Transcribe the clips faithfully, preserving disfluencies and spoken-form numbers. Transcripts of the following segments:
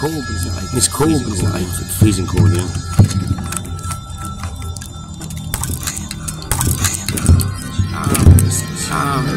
cold, but it's not like it's cold, but it's not like freezing cold, you know. Um,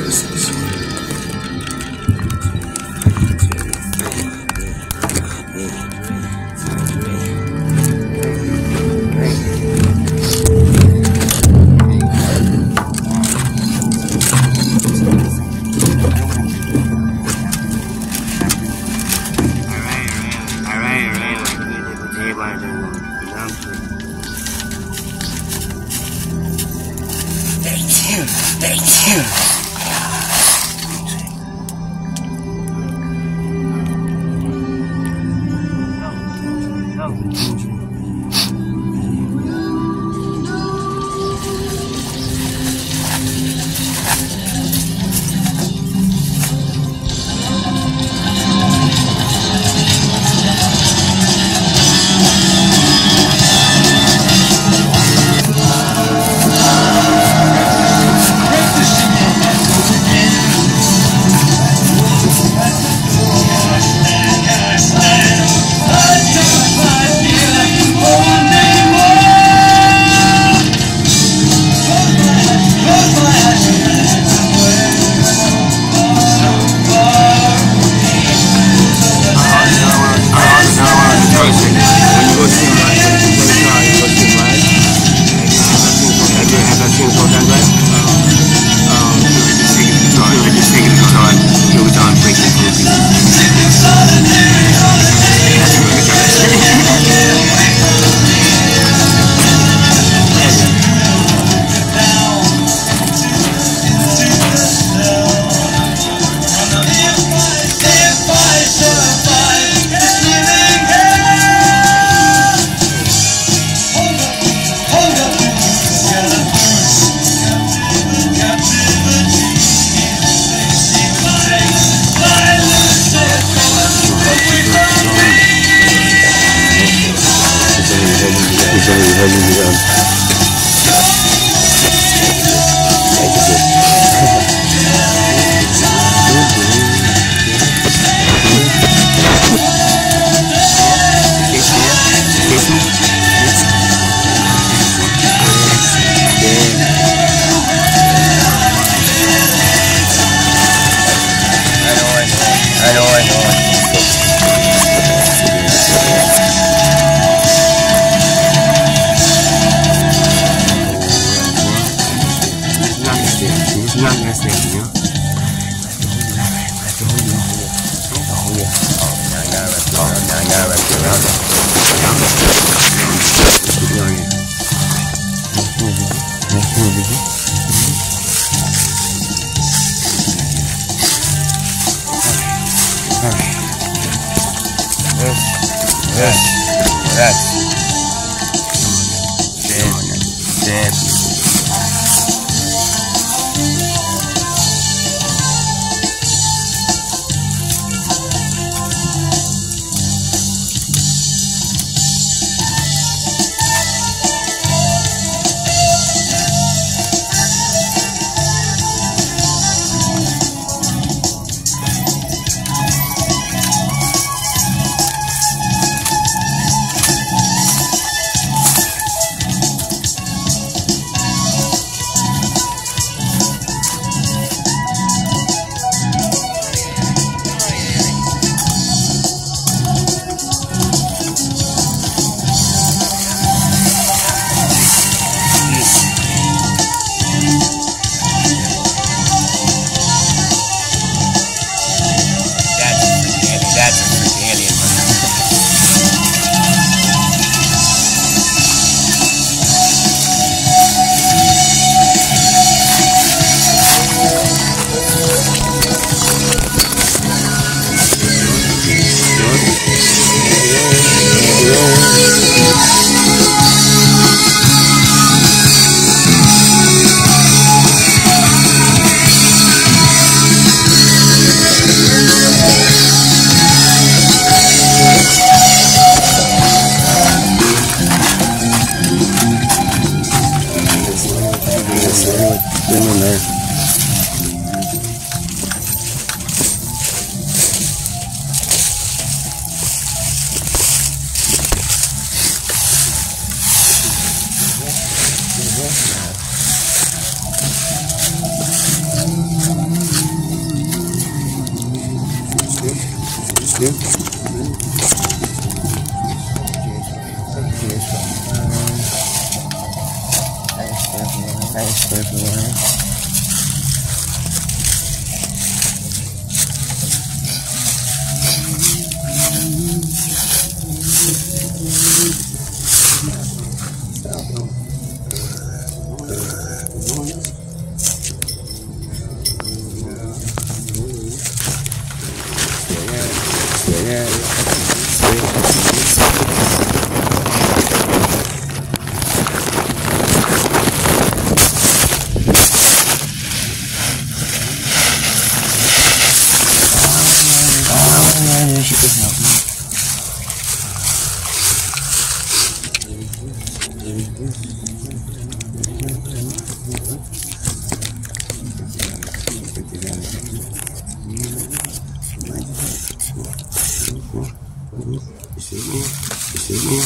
You see me? You see me?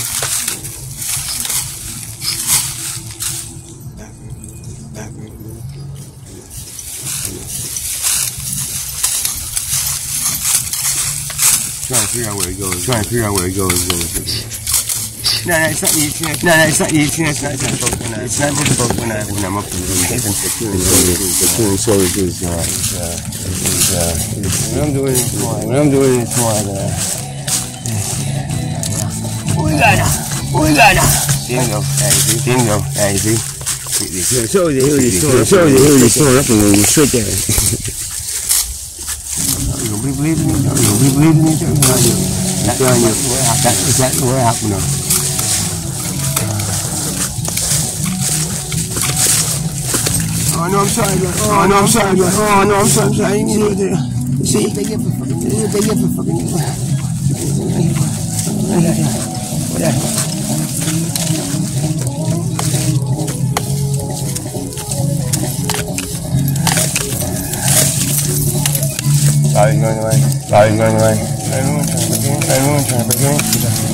Trying to figure out where it goes. Trying to figure out where it goes. No, no, it's not easy. No, no, it's not easy. It's not difficult when I. It's not difficult when I when I'm up in the room. The tuning storage is uh is uh is uh when I'm doing it more when I'm doing it more uh we got it. We got it. Bingo. Bingo. Hey, see. Show you here you store. Show you here you store up and you straight there. You be bleeding it. You be bleeding it. That's where That's exactly what happened now. Oh no, I'm sorry, man. Oh no, I'm sorry, man. Oh no, I'm sorry, I'm sorry. You see, they get for fucking. They get for fucking. Sorry, going away. Sorry, going away. Everyone trying to begin. Everyone trying to begin.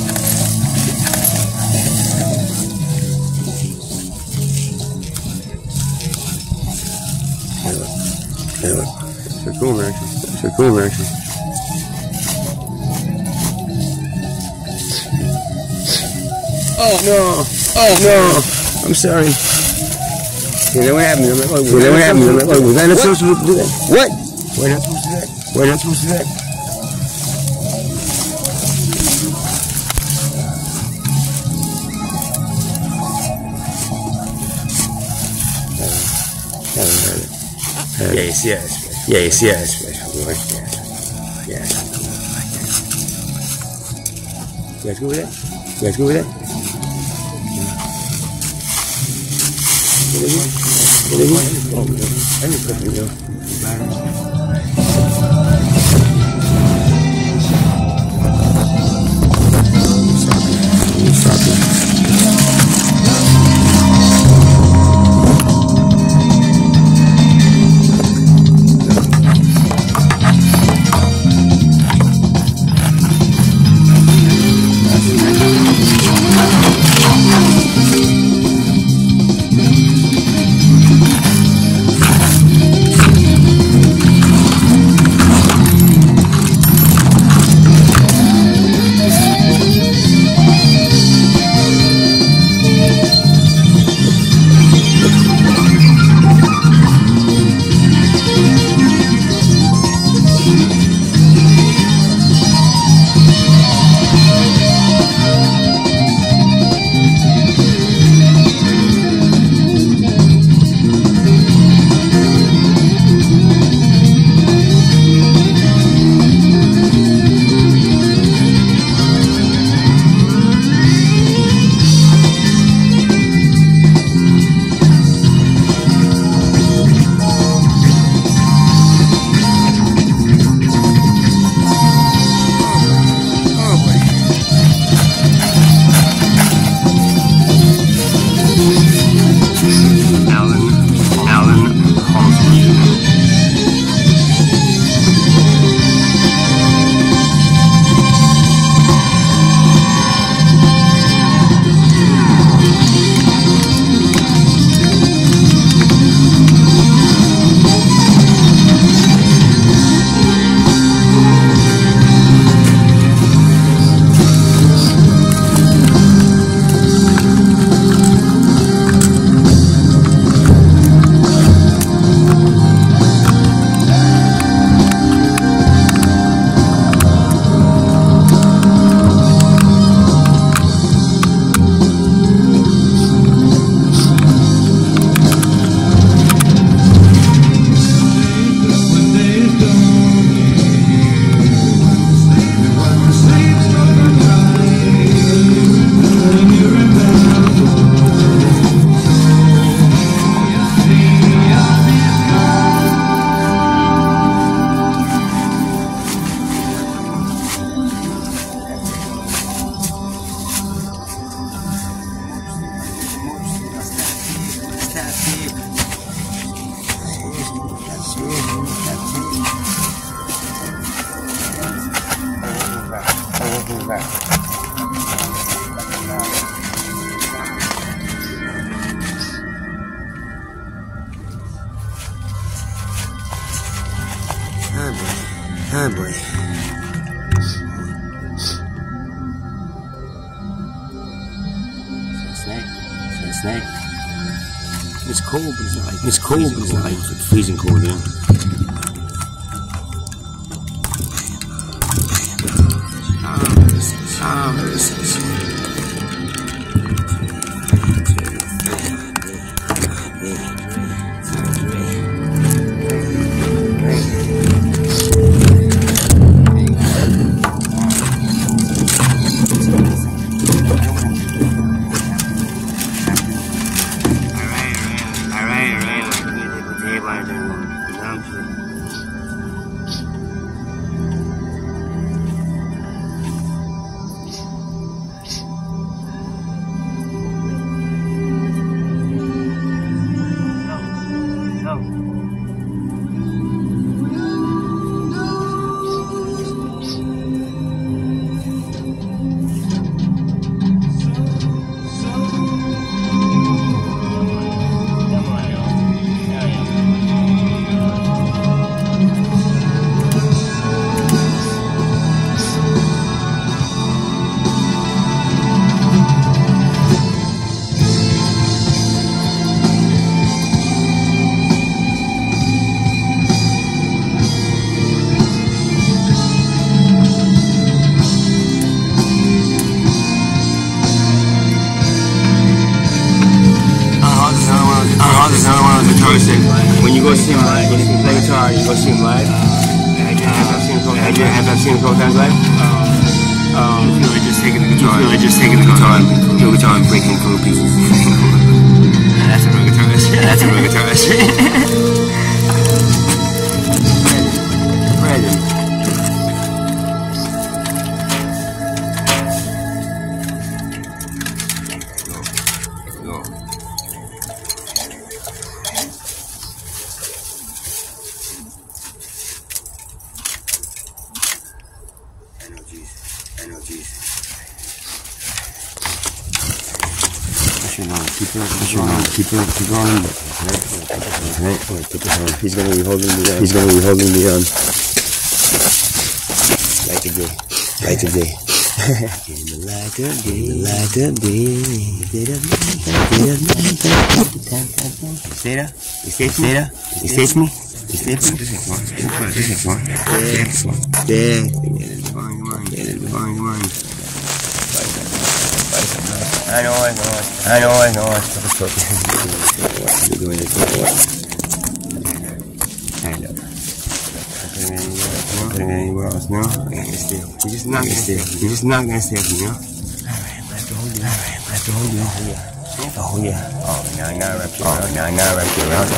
Anyway, it's a cool reaction. It's a cool reaction. Oh no! Oh no! I'm sorry. You know what happened? You know what happened? We're not supposed to do that. What? We're not supposed to do that. We're not supposed to do that. Yes, yes, yes, yes, yes, yes, yes. You guys go with that? You guys go with that? What is it? What is it? Oh, I need to put it down. back. Oh boy. Oh boy. Snake. Snake. It's cold, but it's not like it's cold, but it's not like it's freezing cold, yeah. Ah, there is this. When you go see him live, when you play guitar, you go see him live. Have you ever seen him a couple times live? Um, you feel like just taking the guitar. You feel like just taking the guitar and the guitar and breaking it into pieces. That's a real guitarist. That's a real guitarist. Brandon. Keep it, keep it, keep it, keep on. Right, put this on. He's gonna be holding the. Uh, he's gonna be holding the. Um, light the day, light the day. In the light of day, light of day. Stay there. You stay there. You stay me. You stay me. This is one. This is one. This is one. There. Come on, come on, come on. I know, I know, I know, I know. Stop it. You're doing it. Hand up. Not putting it anywhere else, no? You're just not gonna stay. You're just not gonna stay with me, no? Alright, I have to hold you. Alright, I have to hold you. Oh, yeah. Oh, now, now, wrap you around. Now, now, wrap you around.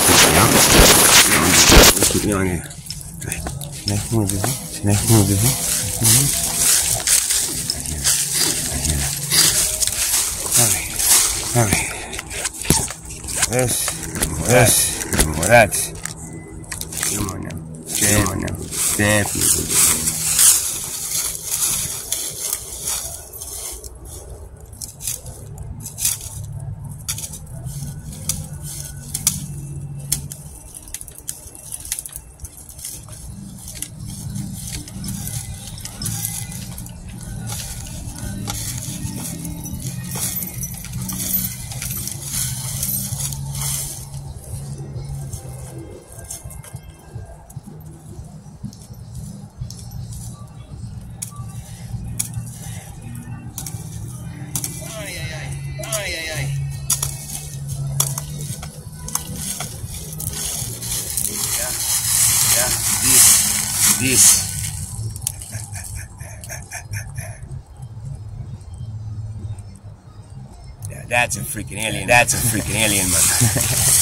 Keep me on here. Right. Next move, is it? Next move, is it? Alright, this, this, more that. Come on now, step, come on now, step. This. Yeah, that's a freaking alien. That's a freaking alien, man.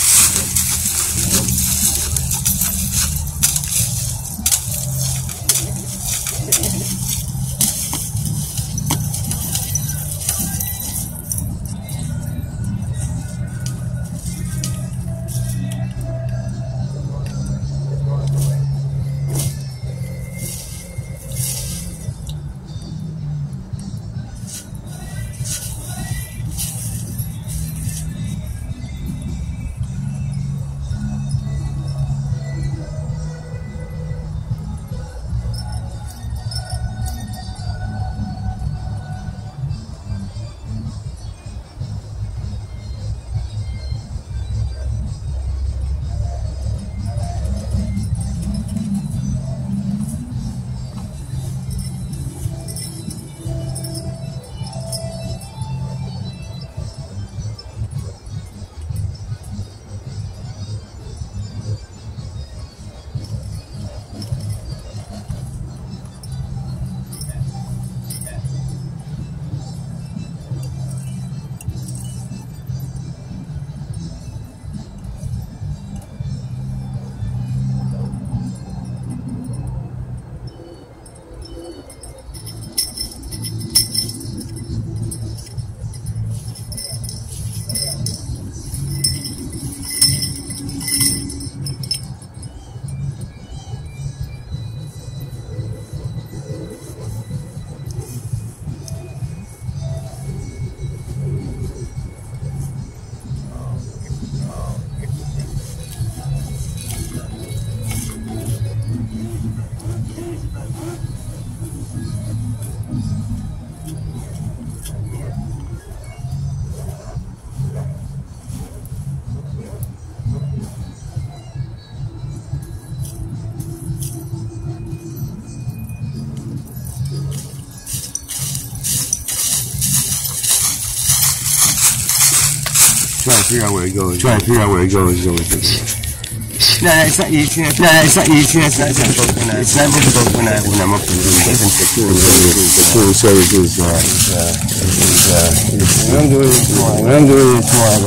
Trying to figure out where it goes. Trying to figure out where it goes. No, no, it's not easy. No, no, it's not easy. It's not difficult when I. It's not difficult when I when I'm up in the room. Even securing securing services. Uh, is, uh, is, uh, when I'm doing it tomorrow. When I'm doing it tomorrow.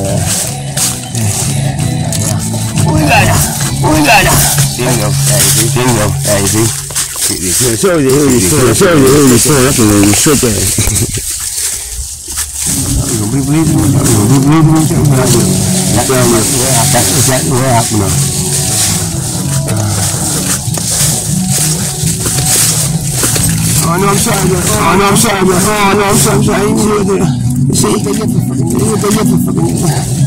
We got it. We got it. Bingo. Bingo. Easy. So you hear you so so you hear you so up and you sit there. We believe in each other. We believe in each other. That's exactly what happened. Oh no, I'm sorry, bro. Oh no, I'm sorry, bro. Oh no, I'm sorry, I'm sorry. I didn't hear that. See, they get the fucking, they get the fucking.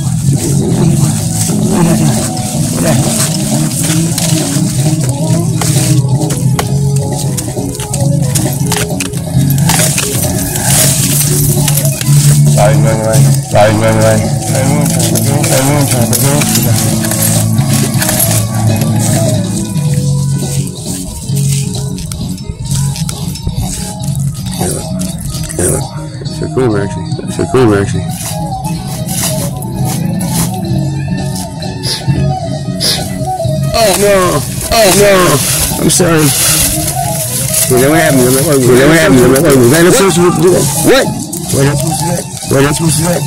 Sorry, man, right? Sorry, man, right? Everyone trying to go. Everyone trying to go. So cool, actually. So cool, actually. Oh no! Oh no! I'm sorry. You know what happened? You know what happened? Was I not supposed to do that? What? What am I supposed to do that? What am I supposed to do that?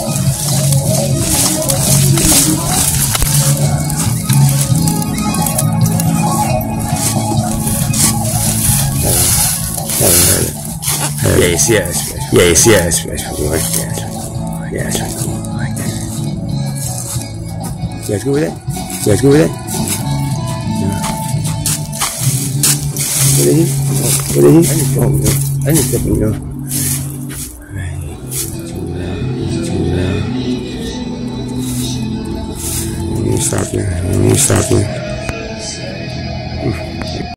Yes, yes, yes, yes, yes, yes, yes. You guys go with that? You guys go with that? What is he? What is he? I just don't know. I just don't know. Let me stop there. Let me stop there.